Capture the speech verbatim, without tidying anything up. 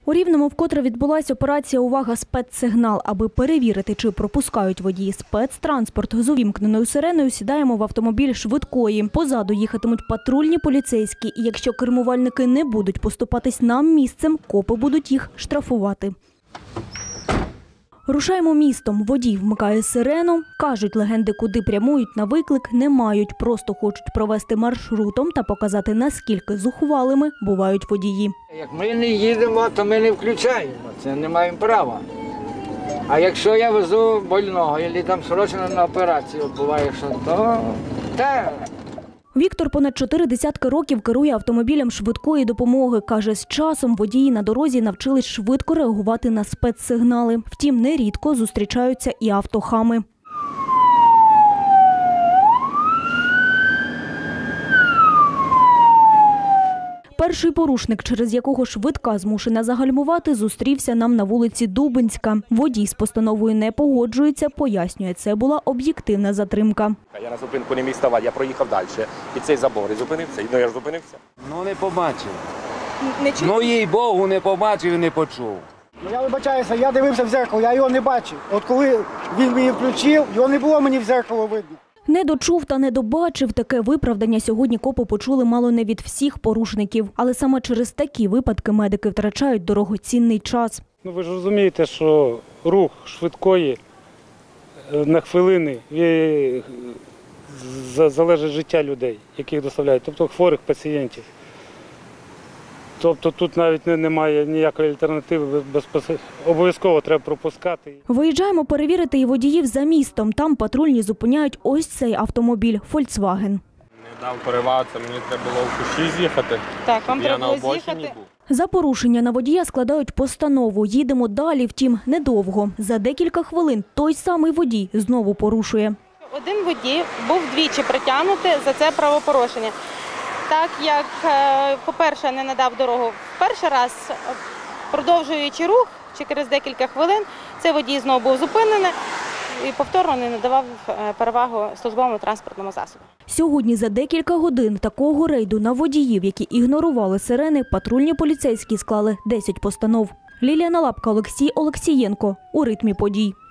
У Рівному вкотре відбулася операція «Увага! Спецсигнал». Аби перевірити, чи пропускають водії спецтранспорт з увімкненою сиреною, сідаємо в автомобіль швидкої. Позаду їхатимуть патрульні поліцейські. І якщо кермувальники не будуть поступатись нам місцем, копи будуть їх штрафувати. Рушаємо містом. Водій вмикає сирену. Кажуть, легенди, куди прямують на виклик, не мають. Просто хочуть провести маршрутом та показати, наскільки зухвалими бувають водії. Як ми не їдемо, то ми не включаємо. Це не маємо права. А якщо я везу больного, або там срочно на операцію буває, що то те. Віктор понад чотири десятки років керує автомобілем швидкої допомоги. Каже, з часом водії на дорозі навчились швидко реагувати на спецсигнали. Втім, нерідко зустрічаються і автохами. Перший порушник, через якого швидка змушена загальмувати, зустрівся нам на вулиці Дубинська. Водій з постановою не погоджується, пояснює, це була об'єктивна затримка. Я на зупинку не міг ставати, я проїхав далі під цей забор і зупинився. Ну я ж зупинився. Ну не побачив. Не чув? Ну їй Богу, не побачив і не почув. Ну, я вибачаюся, я дивився в дзеркало, я його не бачив. От коли він мені включив, його не було мені в дзеркало видно. Не дочув та не добачив. Таке виправдання сьогодні копи почули мало не від всіх порушників. Але саме через такі випадки медики втрачають дорогоцінний час. Ну, ви ж розумієте, що рух швидкої на хвилини залежить життя людей, яких доставляють, тобто хворих пацієнтів. Тобто тут навіть немає ніякої альтернативи, обов'язково треба пропускати. Виїжджаємо перевірити і водіїв за містом. Там патрульні зупиняють ось цей автомобіль – «Фольксваген». Не дав перевагатися, мені треба було в кущі з'їхати. Так, вам я треба на було обочині з'їхати. був. За порушення на водія складають постанову. Їдемо далі, втім, недовго. За декілька хвилин той самий водій знову порушує. Один водій був двічі притягнутий за це правопорушення. Так як, по-перше, не надав дорогу в перший раз, продовжуючи рух, через декілька хвилин, цей водій знову був зупинений і повторно не надавав перевагу службовому транспортному засобу. Сьогодні за декілька годин такого рейду на водіїв, які ігнорували сирени, патрульні поліцейські склали десять постанов. Лілія Налапка, Олексій Олексієнко. У ритмі подій.